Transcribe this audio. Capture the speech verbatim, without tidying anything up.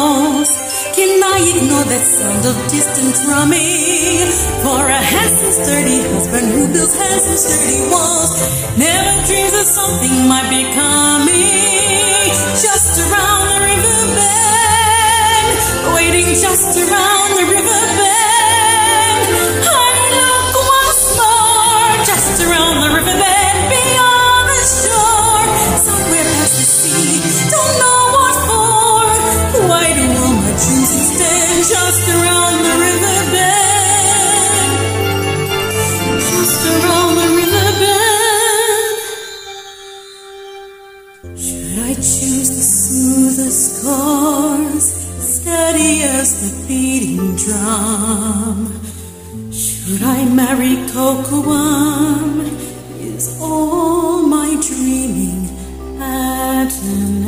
walls. Can I ignore that sound of distant drumming? For a handsome, sturdy husband who builds handsome, sturdy walls never dreams that something might be coming. Just around the river bend, waiting just around the river bend. I look once more, just around the river bend, beyond the shore, somewhere past the sea, don't know what for. Why do all my dreams extend just around the river bend, just around the river bend? Should I choose the smoothest chords, steady as the beating drum? Should I marry Cocoam? Is all my dreaming at an